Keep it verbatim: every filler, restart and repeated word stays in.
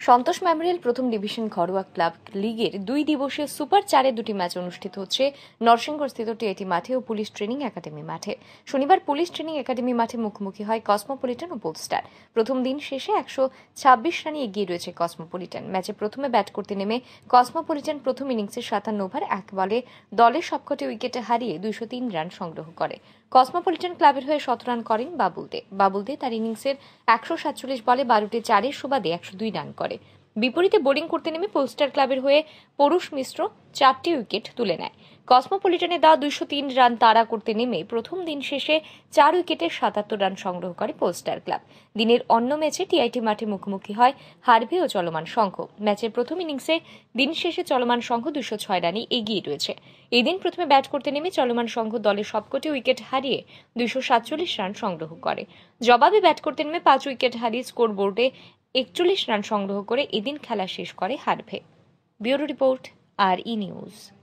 সন্তোষ memorial প্রথম division ঘরোয়া club লিগের দুই দিবসীয় সুপার চারে দুটি ম্যাচ অনুষ্ঠিত হচ্ছে নরসিংগড়স্থিত টিআইটি মাঠে ও পুলিশ ট্রেনিং একাডেমি মাঠে। শনিবার পুলিশ ট্রেনিং একাডেমি মাঠে মুখোমুখি হয় কসমোপলিটন ও পোলস্টার। প্রথম দিন শেষে একশো ছাব্বিশ রানে এগিয়ে রয়েছে কসমোপলিটন। ম্যাচে প্রথমে ব্যাট করতে নেমে কসমোপলিটন প্রথম ইনিংসে সাতান্ন ওভার এক বলে দলের সবকটি উইকেটে হারিয়ে দুইশো তিন রান সংগ্রহ করে। কসমোপলিটন ক্লাবের হয়ে শত রান করেন বাবুল দে। বাবুল দে তার ইনিংসের একশো সাতচল্লিশ বলে বারোটি চারের সুবাদে একশো দুই রান করে। বিপরীতে বোলিং করতে নেমে পোলস্টার ক্লাবের হয়ে পরুষ মিশ্র চারটি উইকেট তুলে নেয়। কসমোপলিটনে দেওয়া দুইশো তিন রান তাড়া করতে নেমে প্রথম দিন শেষে চার উইকেটে সাতাত্তর রান সংগ্রহ করে পোলস্টার ক্লাব। দিনের অন্য ম্যাচে টিআইটি মাঠে মুখোমুখি হয় হারভে ও চলমান সংঘ। ম্যাচের প্রথম ইনিংসে দিন শেষে চলমান সংঘ দুইশো ছয় রানে এগিয়ে রয়েছে। এই দিন প্রথমে ব্যাট করতে নেমে চলমান সংঘ দলের সবকটি উইকেট হারিয়ে দুইশো সাতচল্লিশ রান সংগ্রহ করে। জবাবে ব্যাট করতে নেমে পাঁচ উইকেট হারিয়ে স্কোর বোর্ডে একচল্লিশ রান সংগ্রহ করে এদিন খেলা শেষ করে হারভে। ব্যুরো রিপোর্ট, আর ই নিউজ।